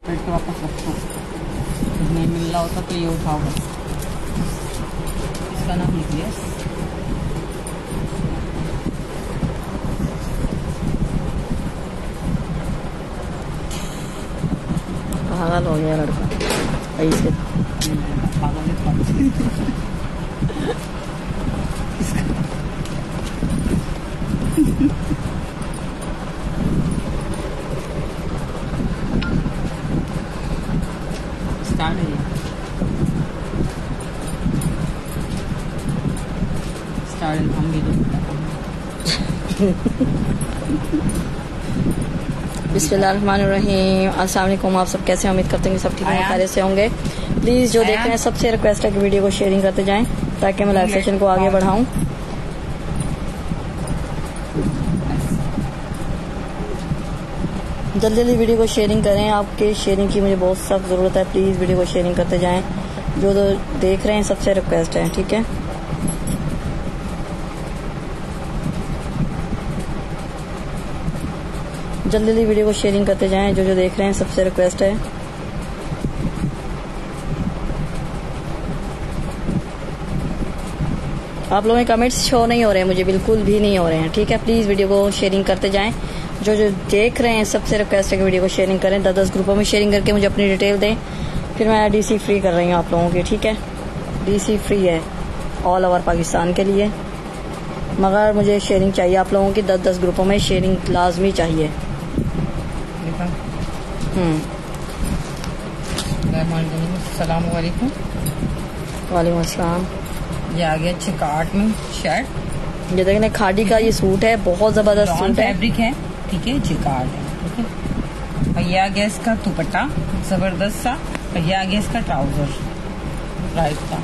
पेट के वापस रखो, नहीं मिल रहा होता तो ये उठाओ बस। इसका नाम लिखिए। पागल हो गया लड़का ऐसे। पागल स्टार्ट है, स्टार्ट हम भी बिस्मिल्लाहिर्रहमानिर्रहीम। अस्सलाम वालेकुम। आप सब कैसे हैं? उम्मीद करते हैं कि सब ठीक है, खैरियत से होंगे। प्लीज़ जो देख रहे हैं सबसे रिक्वेस्ट है कि वीडियो को शेयरिंग करते जाएं ताकि मैं लाइव सेशन को आगे बढ़ाऊं। जल्दी जल्दी वीडियो को शेयरिंग करें, आपके शेयरिंग की मुझे बहुत सख्त ज़रूरत है। प्लीज़ वीडियो को शेयरिंग करते जाएं। जो देख रहे हैं सबसे रिक्वेस्ट है, ठीक है। जल्दी जल्दी वीडियो को शेयरिंग करते जाएं। जो देख रहे हैं सबसे रिक्वेस्ट है। आप लोगों के कमेंट्स शो नहीं हो रहे हैं, मुझे बिल्कुल भी नहीं हो रहे हैं, ठीक है। प्लीज़ वीडियो को शेयरिंग करते जाएं। जो देख रहे हैं सबसे रिक्वेस्ट है कि वीडियो को शेयरिंग करें। 10-10 ग्रुपों में शेयरिंग करके मुझे अपनी डिटेल दें, फिर मैं डीसी फ्री कर रही हूँ आप लोगों की, ठीक है। डीसी फ्री है ऑल ओवर पाकिस्तान के लिए, मगर मुझे शेयरिंग चाहिए आप लोगों की। 10-10 ग्रुपों में शेयरिंग लाजमी चाहिए। अस्सलामुअलैकुम। वालेकुम अस्सलाम। ये आ गया चिकाट में शर्ट। ये देखने खादी का ये सूट है, बहुत जबरदस्त सूट है, फैब्रिक है, ठीक है। चिकाट है, ठीक है। और ये आ गया इसका दुपट्टा जबरदस्त सा, और ये आ गया इसका ट्राउजर राइट का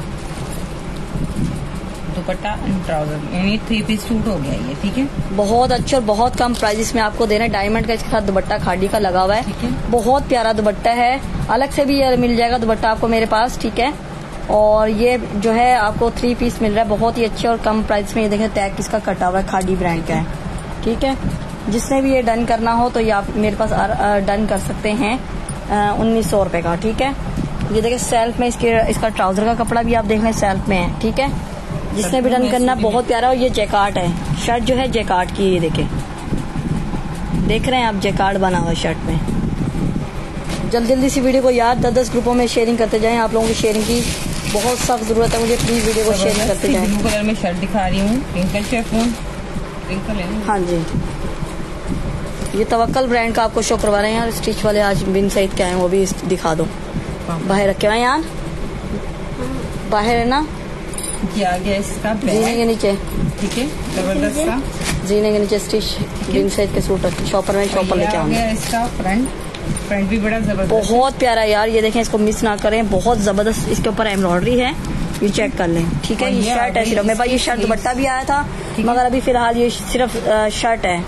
दुपट्टा एंड ट्राउजर, यानी 3 पीस सूट हो गया ये, ठीक है। बहुत अच्छे और बहुत कम प्राइस में आपको दे रहे हैं। डायमंड का इसके साथ दुपट्टा खादी का लगा हुआ है, ठीक है। बहुत प्यारा दुपट्टा है। अलग से भी ये मिल जाएगा दुपट्टा आपको मेरे पास, ठीक है। और ये जो है आपको 3 पीस मिल रहा है, बहुत ही अच्छे और कम प्राइस में। ये देखें टैग इसका कटा हुआ है, खादी ब्रांड का है, ठीक है। जिसने भी ये डन करना हो तो ये आप मेरे पास डन कर सकते हैं 1900 रुपए का, ठीक है। ये देखें सेल्फ में इसका ट्राउजर का कपड़ा भी आप देख लें, सेल्फ में है, ठीक है। जिसने भी डन करना, बहुत प्यारा। और ये जैकार्ड है, शर्ट जो है जैकार्ड की, ये देखें, देख रहे हैं आप, जैकार्ड बना हुआ है शर्ट में। जल्दी जल्दी सी वीडियो को यार 10-10 ग्रुपों में शेयरिंग करते जाएं। आप लोगों की शेयरिंग की बहुत सख्त जरूरत है मुझे। प्लीज वीडियो को शेयरिंग करते जाएं। ब्लू कलर में शर्ट दिखा रही हूँ, ट्विंकल शेफून, हाँ जी। ये तवक्कल ब्रांड का आपको शो करवा रहे हैं यार। स्टिच वाले आज बिन सईद के आए हैं, वो भी दिखा दो। बाहर रखे हुए यार, बाहर है ना, आ गया इसका जीने के नीचे, ठीक है, जबरदस्त सा जीने के नीचे स्टिच बिन सईद के सूट शॉपर में शॉपर लेके आऊंगा। इसका फ्रंट भी बड़ा जबरदस्त, बहुत प्यारा यार। ये देखें, इसको मिस ना करें, बहुत जबरदस्त। इसके ऊपर एम्ब्रॉयडरी है, ये चेक कर लें, ठीक है। ये शर्ट है सिर्फ, मेरे पास ये शर्ट दुपट्टा भी आया था, मगर अभी फिलहाल ये सिर्फ शर्ट है।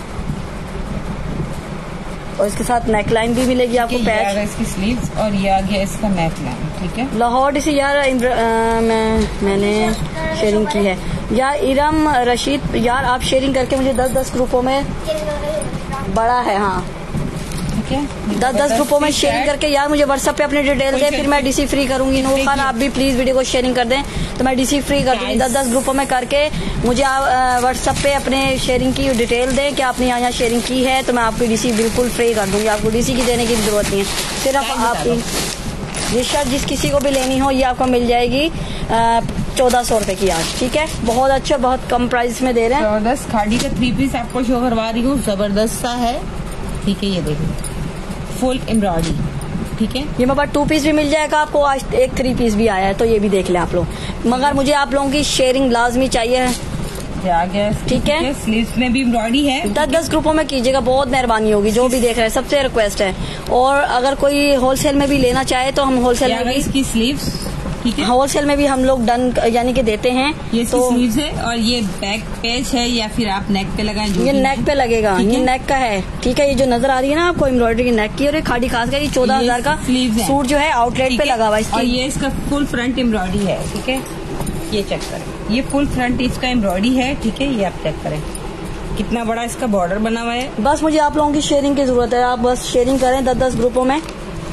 और इसके साथ नेकलाइन भी मिलेगी आपको, पैच, इसकी स्लीव्स, और ये आ गया इसका नेकलाइन, ठीक है। लाहौर से यार मैंने शेयरिंग की है यार। इरम रशीद यार, आप शेयरिंग करके मुझे 10-10 ग्रुपों में, बड़ा है हाँ, ठीक है। 10-10 ग्रुपों में शेयरिंग करके यार मुझे व्हाट्सएप पे अपनी डिटेल दें, फिर मैं डीसी फ्री करूंगी। नूर खान आप भी प्लीज वीडियो को शेयरिंग कर दें तो मैं डीसी फ्री कर दूंगी। 10-10 ग्रुपों में करके मुझे आप व्हाट्सएप पे अपने शेयरिंग की डिटेल दें कि आपने यहाँ शेयरिंग की है, तो मैं आपकी डीसी बिल्कुल फ्री कर दूंगी। आपको डीसी की देने की जरूरत नहीं है। सिर्फ आपकी ये शर्ट जिस किसी को भी लेनी हो, ये आपको मिल जाएगी 1400 रुपए की आज, ठीक है। बहुत अच्छा, बहुत कम प्राइस में दे रहे हैं। जबरदस्त खादी का 3 पीस आपको शो करवा रही हूँ, जबरदस्त सा है, ठीक है। ये देखिए फुल एम्ब्रॉयडरी, ठीक है। ये मेरे पास 2 पीस भी मिल जाएगा आपको, आज एक 3 पीस भी आया है, तो ये भी देख लें आप लोग। मगर मुझे आप लोगों की शेयरिंग लाजमी चाहिए, ठीक है। स्लीव्स में भी एम्ब्रॉयडरी है। 10-10 ग्रुपों में कीजिएगा, बहुत मेहरबानी होगी। जो भी देख रहे हैं सबसे रिक्वेस्ट है। और अगर कोई होलसेल में भी लेना चाहे तो हम होलसेल में भी, इसकी स्लीव्स, ठीक है, होलसेल में भी हम लोग डन यानी कि देते हैं। ये तो स्लीव्स है, और ये बैक पेज है, या फिर आप नेक पे लगाएं, ये नेक पे लगेगा, ये नेक का है, ठीक है। ये जो नजर आ रही है ना आपको एम्ब्रॉयडरी की नेक की, और ये खादी खास कर 14,000 का सूट जो है आउटलेट पे लगा हुआ है। और ये इसका फुल फ्रंट एम्ब्रॉयडरी है, ठीक है। ये चेक करें, ये फुल फ्रंट इसका एम्ब्रॉयडरी है, ठीक है। ये आप चेक करें कितना बड़ा इसका बॉर्डर बना हुआ है। बस मुझे आप लोगों की शेयरिंग की जरूरत है। आप बस शेयरिंग करें 10-10 ग्रुपों में,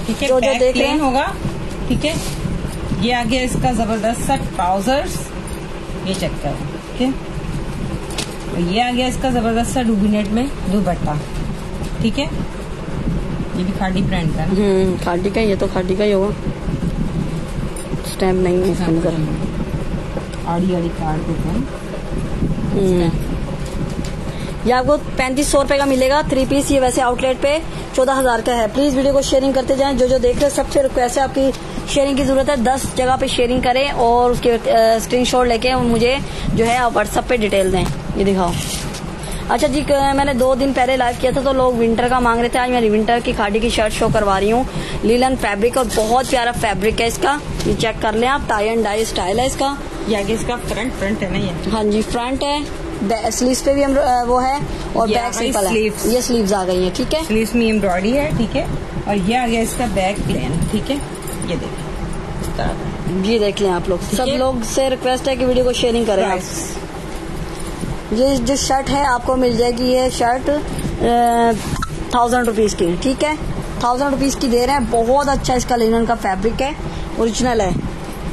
ठीक है। जो बैक देख रहे प्लेन हैं होगा, ठीक है। ये आ गया इसका जबरदस्त सा ट्राउजर्स, ये चेक करें, ठीक है। और ये आ गया इसका जबरदस्त सा डुबीनेट में दुपट्टा, ठीक है। ये भी खादी ब्रांड का ना, खादी का, ये तो खादी का ही होगा, स्टैम्प नहीं है इसके अंदर। आड़ी आड़ी कार्ड देते ये आपको 3500 रुपए का मिलेगा 3 पीस। ये वैसे आउटलेट पे 14,000 का है। प्लीज वीडियो को शेयरिंग करते जाएं। जो देख रहे हैं सबसे रिक्वेस्ट है, आपकी शेयरिंग की जरूरत है। 10 जगह पे शेयरिंग करें और उसके स्क्रीनशॉट लेके मुझे जो है आप व्हाट्सएप पे डिटेल दें। ये दिखाओ। अच्छा जी, मैंने 2 दिन पहले लाइव किया था तो लोग विंटर का मांग रहे थे। आज मैं विंटर की खादी की शर्ट शो करवा रही हूँ। लीलन फैब्रिक और बहुत प्यारा फैब्रिक है इसका, ये चेक कर लें आप। टाई एंड डाई स्टाइल है इसका। ये आगे इसका फ्रंट है ना, ये हाँ जी फ्रंट है। स्लीव्स पे भी वो है और बैक सिंपल है। ये स्लीव्स आ गई है, ठीक है। स्लीव्स में एम्ब्रॉयडरी है, ठीक है। और ये आ गया इसका बैक प्लेन, ठीक है। ये देखिए इस तरह, ये देख लें आप लोग। सब लोग से रिक्वेस्ट है कि वीडियो को शेयरिंग करें आप। ये जो शर्ट है आपको मिल जाएगी, ये शर्ट 1000 रुपीज की, ठीक है। 1000 रुपीज की दे रहे हैं। बहुत अच्छा इसका लिनन का फैब्रिक है, ओरिजिनल है।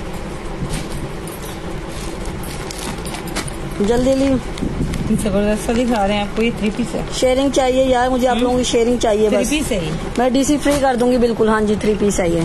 जल्दी जबरदस्त सा दिखा रहे हैं आपको। ये 3 पीस है। शेयरिंग चाहिए यार मुझे, आप लोगों की शेयरिंग चाहिए बस। 3 पीस है ये। मैं डीसी फ्री कर दूंगी बिल्कुल। हाँ जी 3 पीस है ये।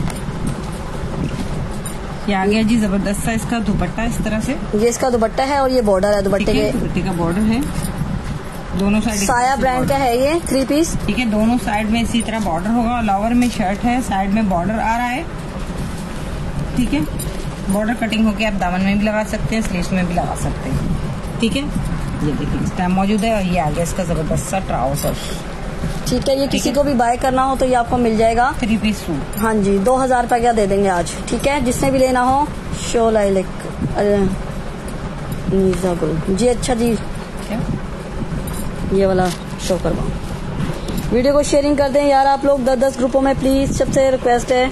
आ गया जी जबरदस्त सा इसका दुपट्टा इस तरह से। ये इसका दुपट्टा है और ये बॉर्डर है दुपट्टे के। दुपट्टे का बॉर्डर है दोनों साइड। साया ब्रांड का है ये 3 पीस, ठीक है। दोनों साइड में इसी तरह बॉर्डर होगा। लोअर में शर्ट है, साइड में बॉर्डर आ रहा है, ठीक है। बॉर्डर कटिंग होके आप दामन में भी लगा सकते हैं, स्लीव्स में भी लगा सकते हैं, ठीक है। ये देखिए इस टाइम मौजूद है। और ये आ गया इसका जबरदस्त सा ट्राउजर, ठीक है। ये किसी को भी बाय करना हो तो ये आपको मिल जाएगा 3 पीस सूट। हाँ जी 2000 रुपए का दे देंगे आज, ठीक है। जिसने भी लेना हो शो लाइक जी। अच्छा जी, क्या ये वाला शो करवाओ। वीडियो को शेयरिंग कर दें यार आप लोग 10-10 ग्रुपों में प्लीज, सबसे रिक्वेस्ट है।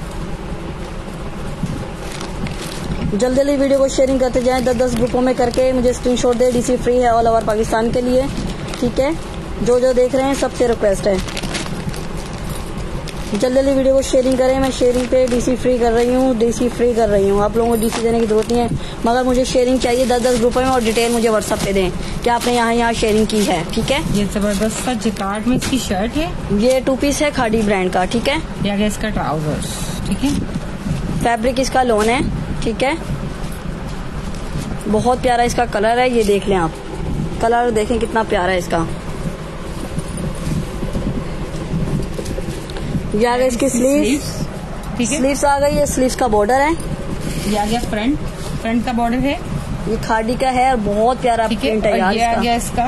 जल्दी जल्दी वीडियो को शेयरिंग करते जाएं 10-10 ग्रुपों में करके मुझे स्क्रीनशॉट दे। डीसी फ्री है ऑल ओवर पाकिस्तान के लिए, ठीक है। जो देख रहे हैं सबसे रिक्वेस्ट है, जल्दी जल्दी वीडियो को शेयरिंग करें। मैं शेयरिंग पे डीसी फ्री कर रही हूँ, डीसी फ्री कर रही हूँ। आप लोगों को डीसी देने की जरूरत नहीं है, मगर मुझे शेयरिंग चाहिए 10-10 ग्रुपों में और डिटेल मुझे व्हाट्सएप पे दें कि आपने यहाँ शेयरिंग की है, ठीक है। ये जबरदस्त सा जिकार्ड में इसकी शर्ट है। ये 2 पीस है खादी ब्रांड का, ठीक है। ये आ गया इसका ट्राउजर्स, ठीक है। फैब्रिक इसका लोन है, ठीक है। बहुत प्यारा इसका कलर है, ये देख लें आप। कलर देखें कितना प्यारा है इसका। ये आ गया इसकी स्लीव्स, ठीक है। स्लीव्स आ गई। ये स्लीव्स का बॉर्डर है। ये आ गया फ्रंट का बॉर्डर है। ये खादी का है और बहुत प्यारा प्रिंट है यार। ये आ गया इसका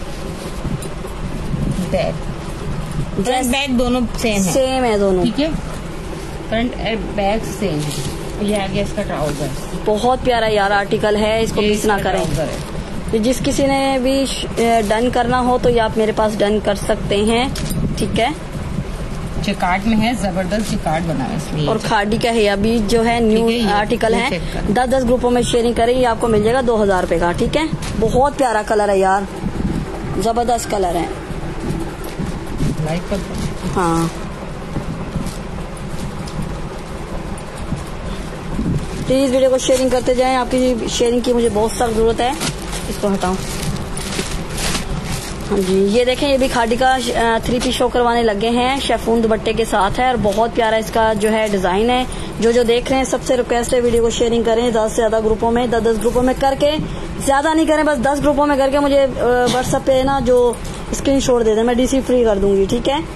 बैक, फ्रंट बैक दोनों सेम है दोनों, ठीक है। फ्रंट बैक सेम है। ये आ गया इसका ट्राउजर। बहुत प्यारा यार आर्टिकल है, इसको मिस ना करें। तो जिस किसी ने भी डन करना हो तो ये आप मेरे पास डन कर सकते हैं, ठीक है। चिकार्ड में है, जबरदस्त चिकार्ड बना है इसलिए। और खादी का है, अभी जो है न्यू आर्टिकल है। 10-10 ग्रुपों में शेयरिंग करें, ये आपको मिल जाएगा 2000 रुपए का, ठीक है। बहुत प्यारा कलर है यार, जबरदस्त कलर है। लाइक कर, हाँ प्लीज वीडियो को शेयरिंग करते जाएं। आपकी शेयरिंग की मुझे बहुत सख्त जरूरत है। इसको हटाओ। हाँ जी ये देखें, ये भी खादी का 3 पीस शो करवाने लगे हैं, शेफून दुपट्टे के साथ है और बहुत प्यारा इसका जो है डिजाइन है। जो देख रहे हैं सबसे रिक्वेस्ट है वीडियो को शेयरिंग करें 10 से ज्यादा ग्रुपों में, 10-10 ग्रुपों में करके, ज्यादा नहीं करें, बस 10 ग्रुपों में करके मुझे व्हाट्सएप पे ना जो स्क्रीनशॉट दे दें, मैं डीसी फ्री कर दूंगी, ठीक है।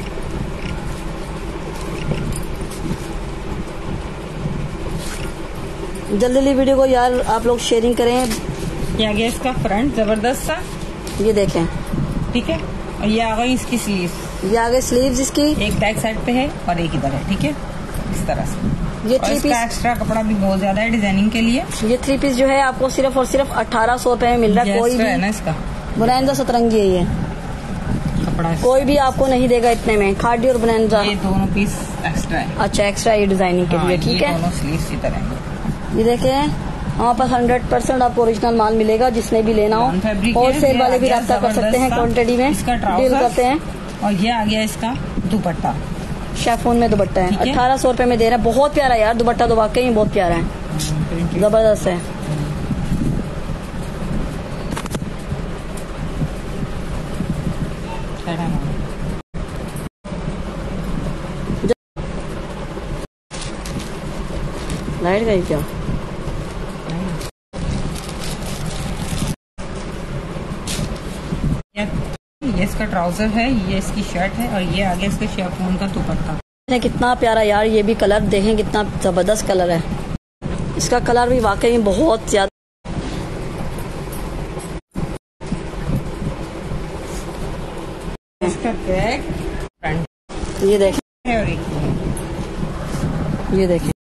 जल्दी वीडियो को यार आप लोग शेयरिंग करें। ये आ गया इसका फ्रंट जबरदस्त सा, ये देखें, ठीक है। और ये आ गई इसकी स्लीव्स। ये आ गई स्लीव्स इसकी, एक बैक साइड पे है और एक इधर है, ठीक है। इस तरह से ये 3 पीस। एक्स्ट्रा कपड़ा भी बहुत ज्यादा है डिजाइनिंग के लिए। ये 3 पीस जो है आपको सिर्फ और सिर्फ 1800 रुपए में मिल रहा है। कोई भी है ना इसका बुनैंदा सतरंगी है, ये कपड़ा कोई भी आपको नहीं देगा इतने में। खादी और बुनैंदा ये दोनों पीस एक्स्ट्रा है। अच्छा एक्स्ट्रा ये डिजाइनिंग के लिए, ठीक है। दोनों स्लीव्स की तरह है। ये देखें हमारे पास 100% आपको ओरिजिनल माल मिलेगा। जिसने भी लेना हो, होलसेल वाले भी रास्ता कर सकते हैं, क्वांटिटी में डील करते हैं। और ये आ गया इसका दुपट्टा, शेफोन में दुपट्टा है, ठीक है। 1800 रुपए में दे रहा है। बहुत प्यारा यार दुपट्टा, तो वाकई में बहुत प्यारा है, जबरदस्त है। लाइट गई क्या? ये इसका ट्राउजर है, ये इसकी शर्ट है और ये आगे इसके शेफून का दुपट्टा। कितना प्यारा यार, ये भी कलर देखें कितना जबरदस्त कलर है। इसका कलर भी वाकई में बहुत ज्यादा। इसका बैक फ्रंट ये देखें, है और एक ये देखें।